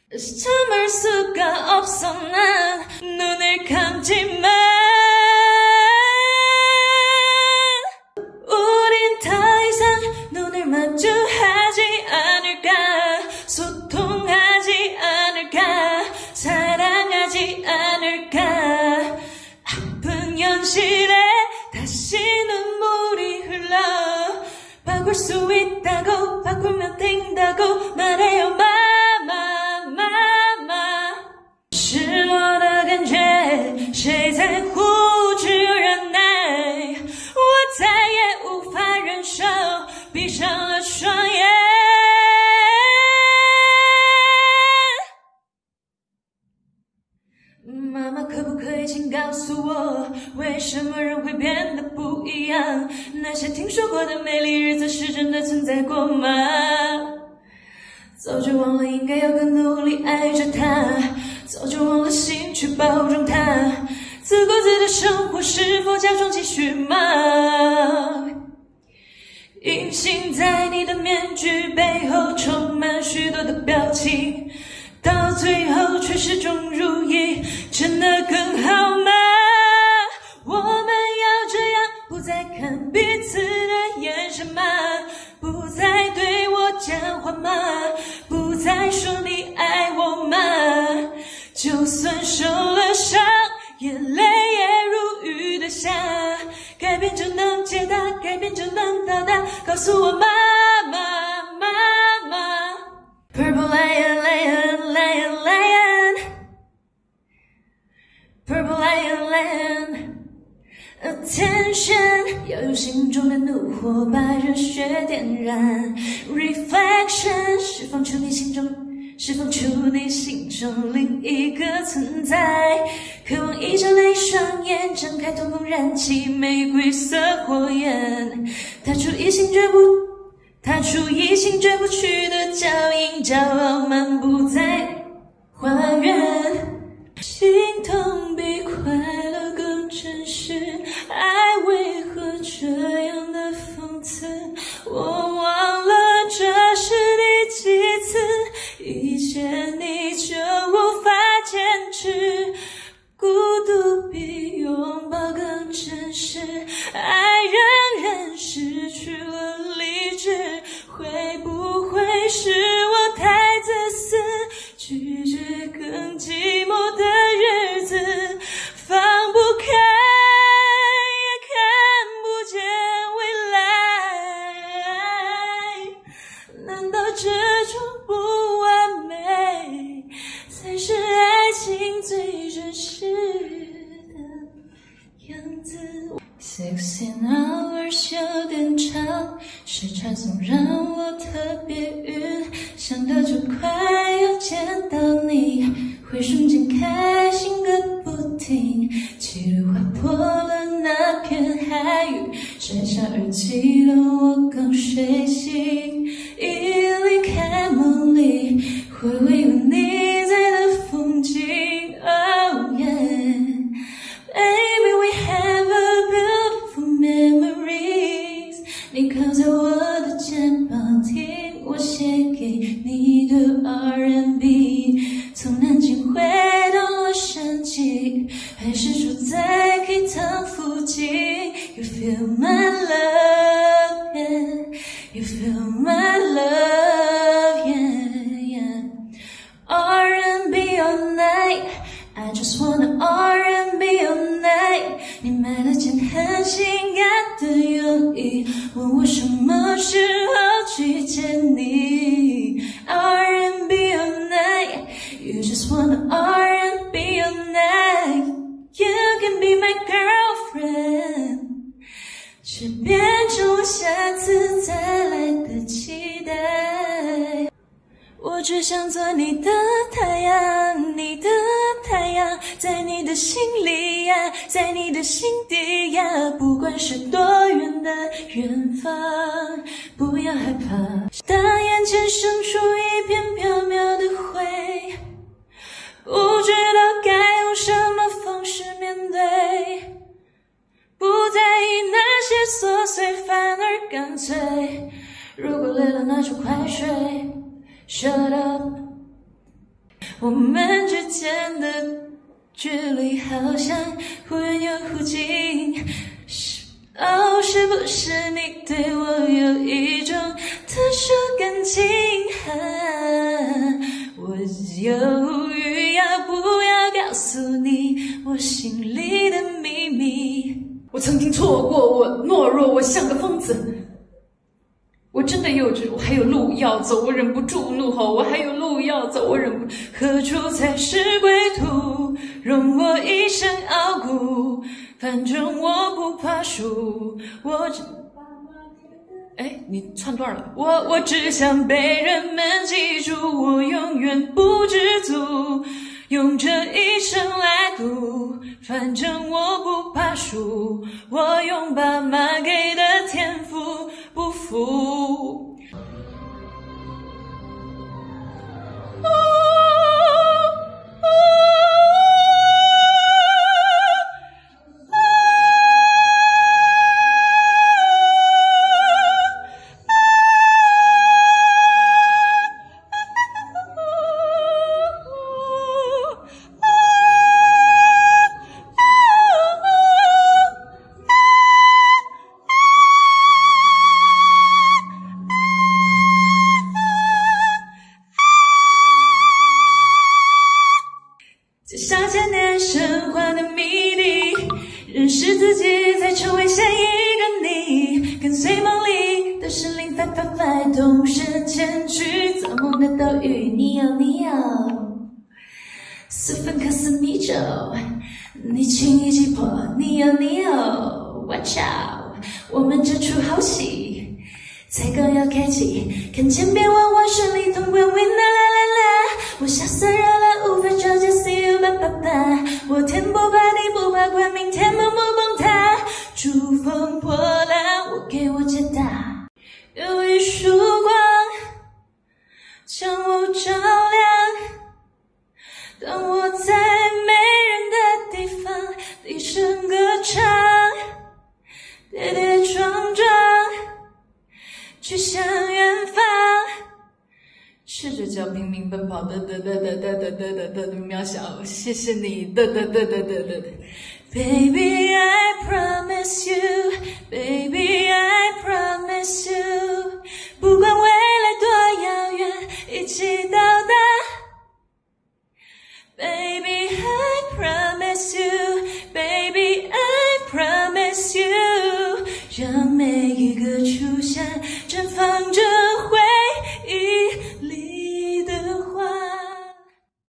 참을 수가 없어 난 눈을 감지만 우린 더 이상 눈을 마주하지 않을까 소통하지 않을까 사랑하지 않을까 아픈 현실에 다시 눈물이 흘러 바꿀 수 있다고 바꾸면 된다고 말해요妈妈是我的感觉谁在乎只有忍耐我再也无法忍受闭上了双眼妈妈可不可以请告诉我为什么人会变得不一样那些听说过的美丽日子是真的存在过吗早就忘了应该要更努力爱着他早就忘了心去包容他自顾自的生活是否假装继续吗隐形在你的面具背后充满许多的表情到最后却始终如一真的更好吗我们要这样不再看彼此的眼神吗不再对我讲话吗不再说你爱我吗就算受了伤眼泪也如雨的下改变就能解答改变就能到达告诉我妈妈妈妈 Purple lion lion lion lion Purple lion lion Attention 要用心中的怒火把热血点燃 Reflection 释放出你心中另一个存在渴望一睁了一双眼睁开瞳孔燃起玫瑰色火焰踏出一心绝不去的脚印骄傲漫步在花园心痛比快乐更真实爱为何这样的讽刺我忘了这是第几次一见你就无法坚持孤独比拥抱更真实爱让人失去了理智会不会是我太自私拒绝更寂寞的日子放不开也看不见未来难道这种不完美才是爱情最真实的样子 16 hours 有点长时传送让我特别晕想到就快要见到你会瞬间开心个不停气流划破了那片海域摘下耳机的我刚睡醒一离开梦里回味有你在的风景 Oh yeah Baby we have a beautiful memories 你靠在我的肩膀听我写给你的 R&B 从南京回到洛杉矶还是住在 K 堂附近 You feel my love yeah You feel my love yeah yeah R&B all night I just wanna R&B all night 你买了件很性感的泳衣问我什么时候去见你 R&B all night You just wanna R&B all night You can be my girlfriend 却变成了下次再来的期待我只想做你的太阳你的太阳在你的心里呀在你的心底呀不管是多远的远方不要害怕当眼前生出一片缥缈的灰不知道该用什么方式面对不在意那些琐碎反而干脆如果累了那就快睡Shut up 我们之间的距离好像忽远又忽近。是不是你对我有一种特殊感情？我犹豫要不要告诉你我心里的秘密。我曾经错过，我懦弱，我像个疯子。我真的幼稚，我还有路要走，我忍不住怒吼，我还有路要走，我忍不住。何处才是归途？容我一生傲骨，反正我不怕输。你串段了。我只想被人们记住，我永远不知足，用这一生来赌，反正我不怕输，我用爸妈给的天赋不负。就像千年神话的谜底，认识自己才成为下一个你，跟随梦里的神灵555动身前去造梦的岛屿。你有4分克斯米酒，你轻易击破。你有 watch out， 我们这出好戏才刚要开启，看千变万化顺利通关 ，win 啦啦啦啦！我下3热了5分钟就 see you， 拜拜拜！我天不怕地不怕快，明天梦不崩塌，珠峰破烂，我给我解答。有一束光将我照亮，当我在没人的地方低声歌唱，跌跌撞撞去向远方，试着叫平民奔跑的渺小，谢谢你的 Baby I promise you Baby I promise you， 不管未来多遥远一起到达。 Baby I promise you Baby I promise you， 让每一个初夏绽放着